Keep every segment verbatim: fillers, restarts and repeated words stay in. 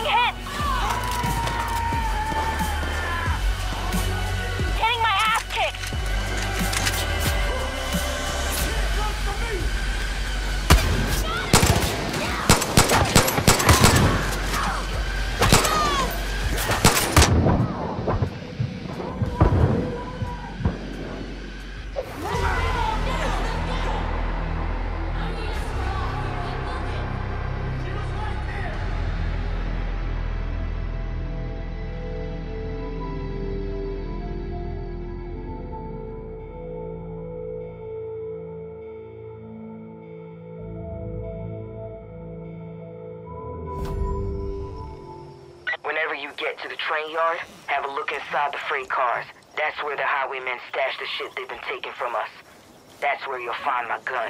hits! Getting my ass kicked! Whenever you get to the train yard, have a look inside the freight cars. That's where the highwaymen stash the shit they've been taking from us. That's where you'll find my gun.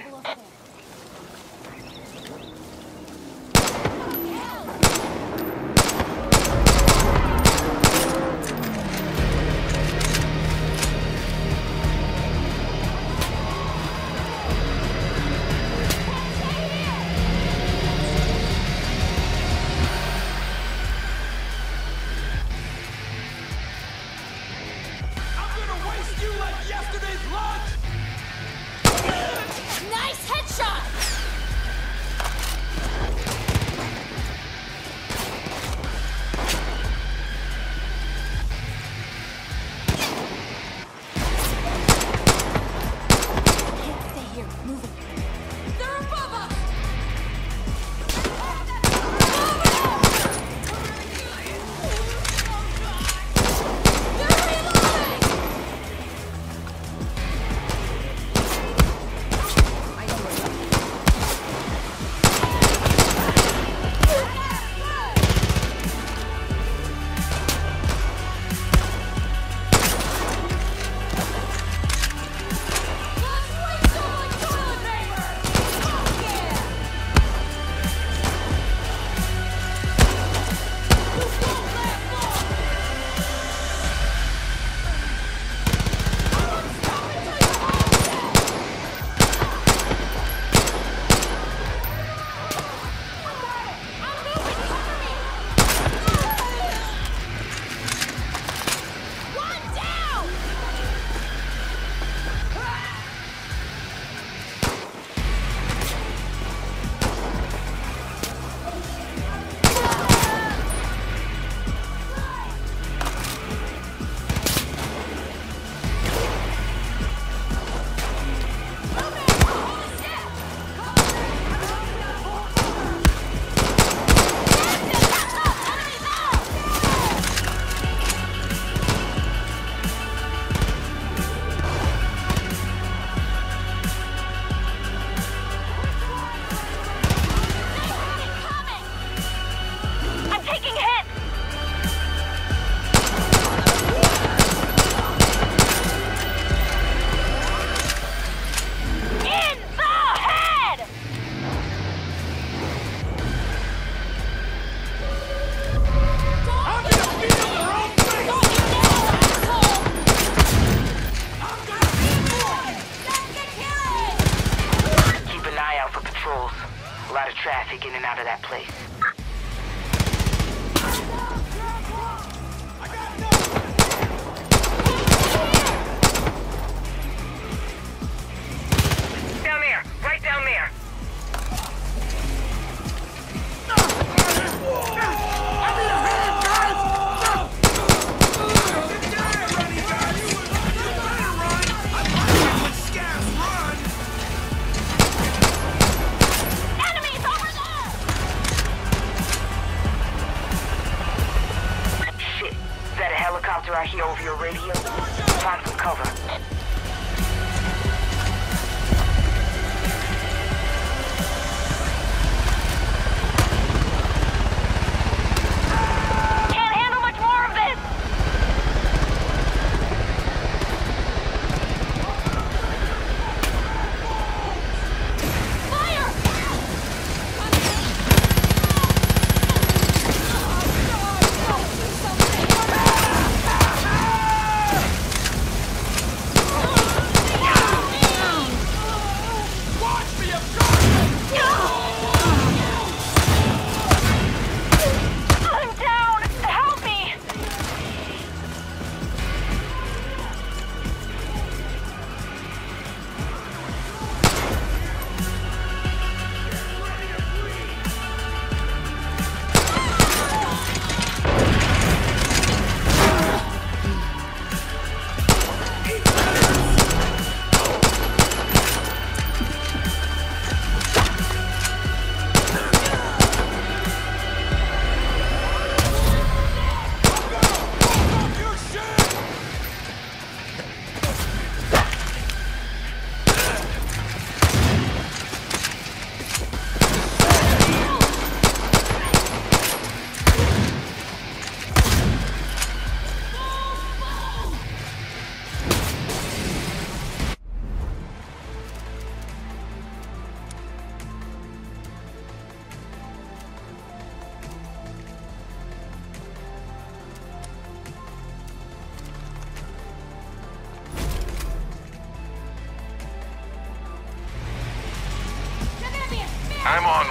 Nice headshot! Can't stay here. Moving. They're above us! traffic in and out of that place. Down there, right down there. I hear over your radio. Find some cover. Oh!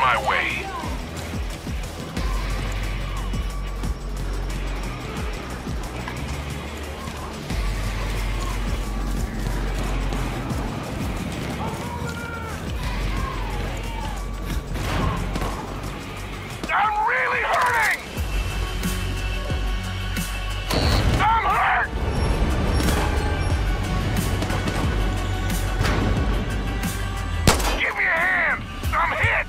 my way. I'm really hurting! I'm hurt! Give me a hand! I'm hit!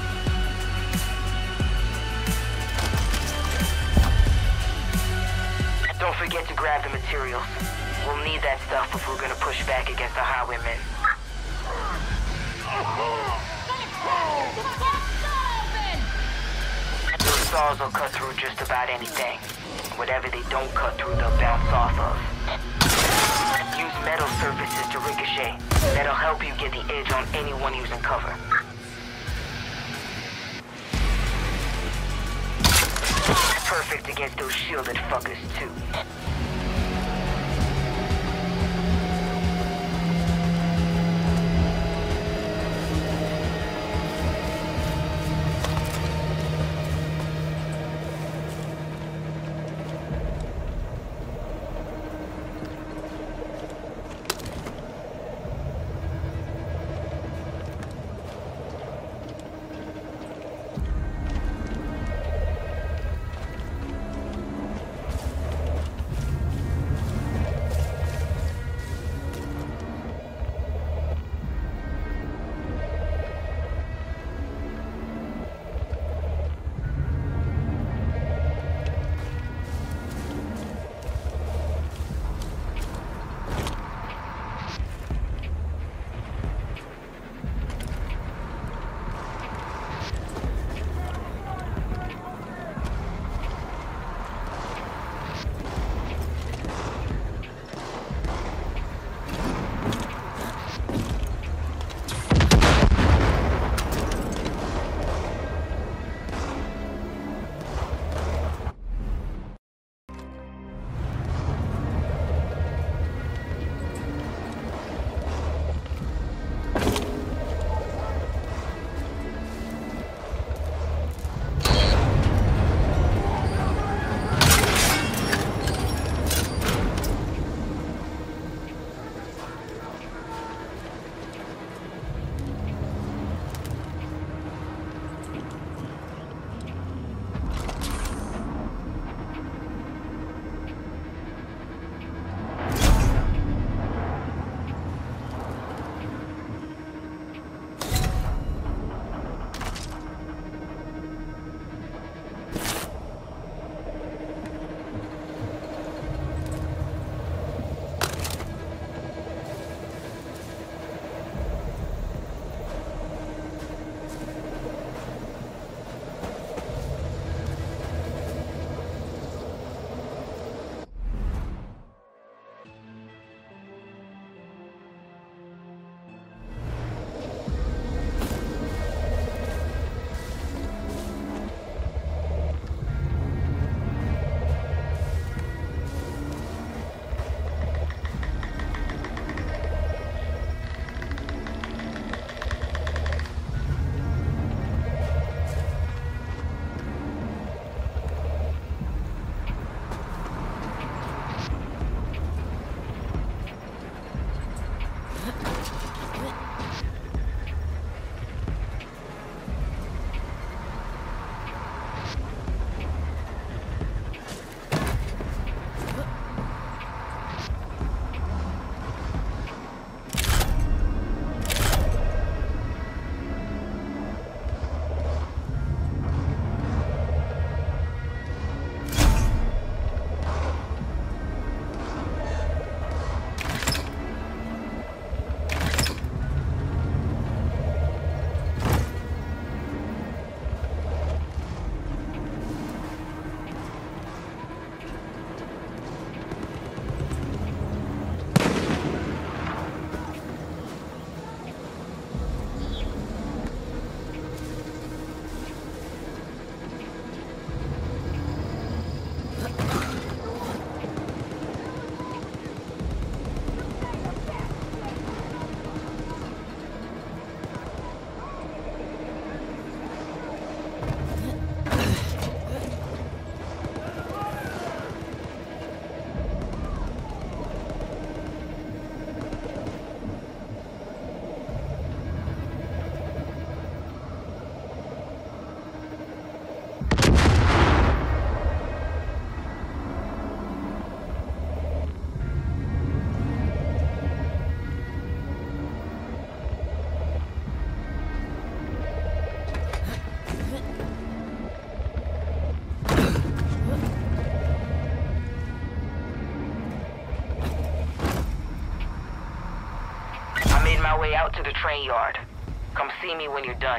Don't forget to grab the materials. We'll need that stuff if we're gonna push back against the highwaymen. Those saws will cut through just about anything. Whatever they don't cut through, they'll bounce off of. Use metal surfaces to ricochet. That'll help you get the edge on anyone using cover. Perfect against those shielded fuckers, too. out to the train yard. Come see me when you're done.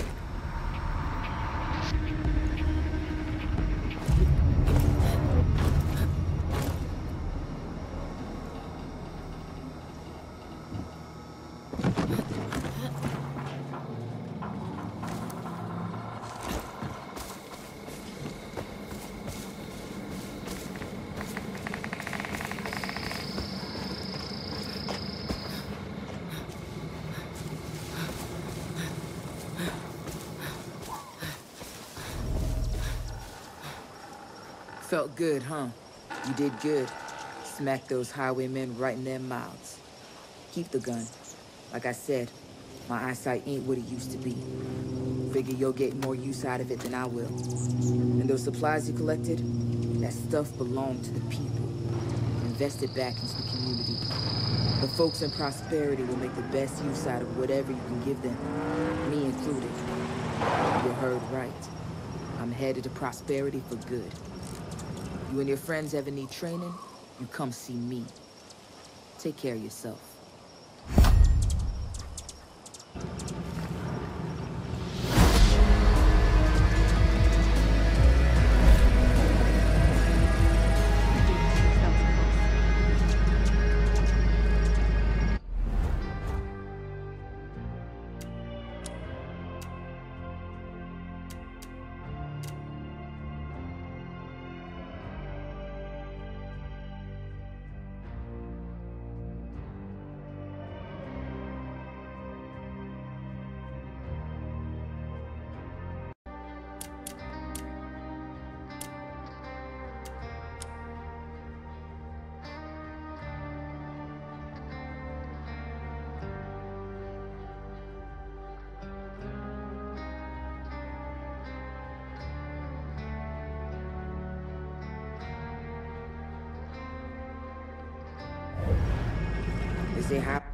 Felt good, huh? You did good. Smacked those highwaymen right in their mouths. Keep the gun. Like I said, my eyesight ain't what it used to be. Figure you'll get more use out of it than I will. And those supplies you collected, that stuff belonged to the people. Invest it back into the community. The folks in Prosperity will make the best use out of whatever you can give them, me included. You heard right. I'm headed to Prosperity for good. You and your friends ever need training, you come see me. Take care of yourself. Is they happy?